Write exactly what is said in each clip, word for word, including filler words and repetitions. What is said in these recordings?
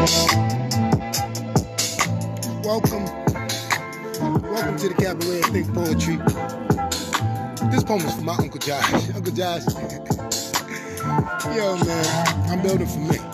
Welcome, welcome to the Cabaret of Think Poetry. This poem is for my Uncle Josh. Uncle Josh, yo man, I'm building for me.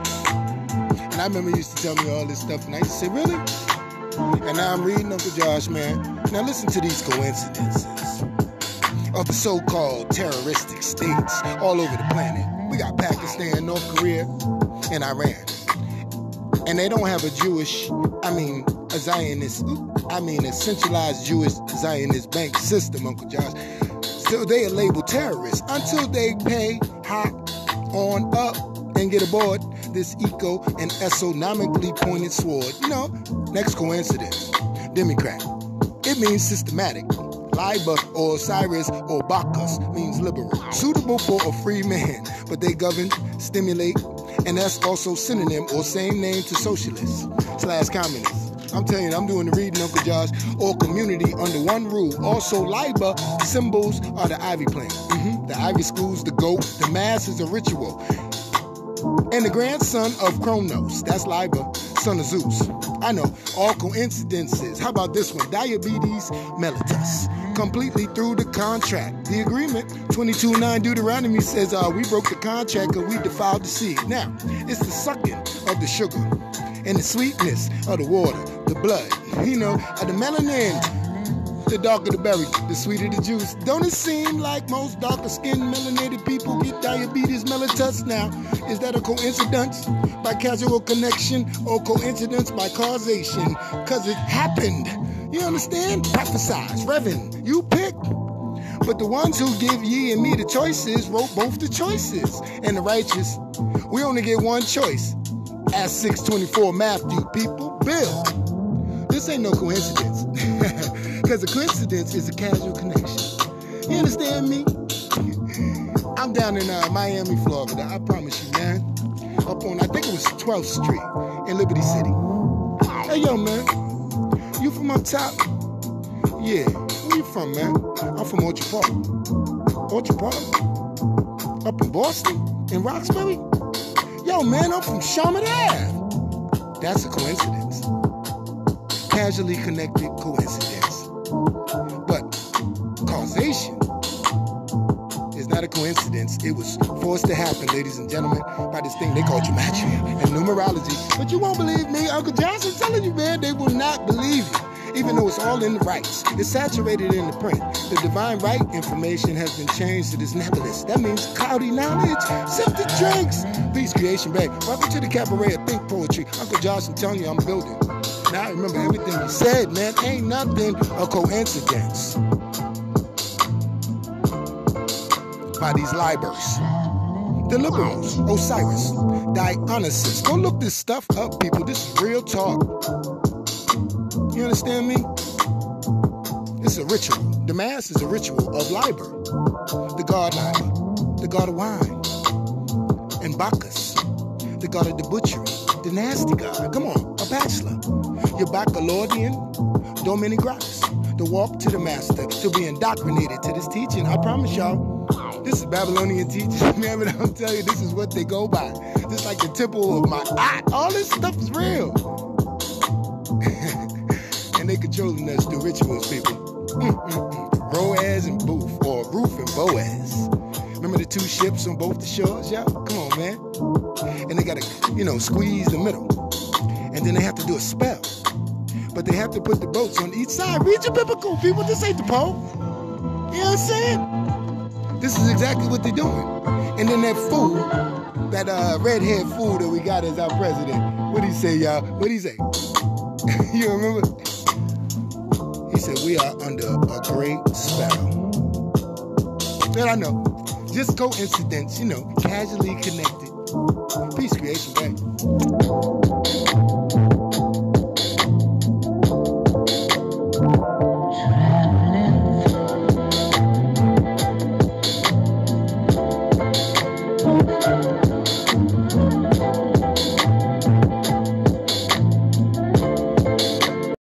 And I remember he used to tell me all this stuff, and I used to say, really? And now I'm reading Uncle Josh, man. Now listen to these coincidences of the so-called terroristic states all over the planet. We got Pakistan, North Korea, and Iran. And they don't have a Jewish, I mean, a Zionist, I mean, a centralized Jewish Zionist bank system, Uncle Josh. So they are labeled terrorists until they pay hop on up and get aboard this eco and esonomically pointed sword. You know, next coincidence, Democrat. It means systematic. Liber or Cyrus or Bacchus means liberal, suitable for a free man, but they govern, stimulate, and that's also synonym or same name to socialist slash communist. I'm telling you, I'm doing the reading, Uncle Josh. Or community under one rule. Also, Liber symbols are the ivy plant. Mm-hmm. The ivy schools, the goat, the mass is a ritual. And the grandson of Kronos, that's Liber, son of Zeus. I know, all coincidences. How about this one? Diabetes mellitus. Completely through the contract. The agreement, twenty-two nine Deuteronomy says uh, we broke the contract and we defiled the seed. Now, it's the sucking of the sugar and the sweetness of the water, the blood, you know, of the melanin. The darker the berry, the sweeter the juice. Don't it seem like most darker-skinned melanated people get diabetes mellitus now? Is that a coincidence by casual connection or coincidence by causation? Because it happened. You understand? Prophesize, Reverend, you pick. But the ones who give ye and me the choices wrote both the choices. And the righteous, we only get one choice. As six twenty-four Matthew, people, Bill. This ain't no coincidence. Because a coincidence is a casual connection. You understand me? I'm down in uh, Miami, Florida. I promise you, man. Up on, I think it was twelfth Street in Liberty City. Hey, yo, man. You from up top? Yeah. Where you from, man? I'm from Orchard Park. Orchard Park? Up in Boston? In Roxbury? Yo, man, I'm from Charlotte Ave. That's a coincidence. Casually connected coincidence. But causation is not a coincidence. It was forced to happen, ladies and gentlemen, by this thing they call gematria and numerology. But you won't believe me. Uncle Johnson's telling you, man, they will not believe you. Even though it's all in the rights. It's saturated in the print. The divine right information has been changed to this nebulous. That means cloudy knowledge. Sifted drinks. Peace, creation, babe. Welcome to the Cabaret of Think Poetry. Uncle Johnson telling you I'm building. Now I remember everything you said, man. Ain't nothing a coincidence. By these libers. The liberals, Osiris, Dionysus. Go look this stuff up, people. This is real talk. You understand me? It's a ritual. The mass is a ritual of Liber, the god Liber, the god of wine, and Bacchus, the god of debauchery, the nasty god. Come on, a bachelor. Your baccalaurean, Domini Gratis, the walk to the master, to be indoctrinated to this teaching. I promise y'all, this is Babylonian teaching. Man, but I'll tell you, this is what they go by. This is like the temple of my eye. All this stuff is real. And they controlling us through rituals, people. Mm-mm-mm. Boaz and Booth, or Ruth and Boaz. Remember the two ships on both the shores, y'all? Come on, man. And they gotta, you know, squeeze the middle. And then they have to do a spell. But they have to put the boats on each side. Read your biblical, people. This ain't the Pope. You know what I'm saying? This is exactly what they're doing. And then that fool, that uh, red-haired fool that we got as our president, what'd he say, y'all? What'd he say? You remember? He said, we are under a great spell. And I know, just coincidence, you know, casually connected. Peace, creation, back.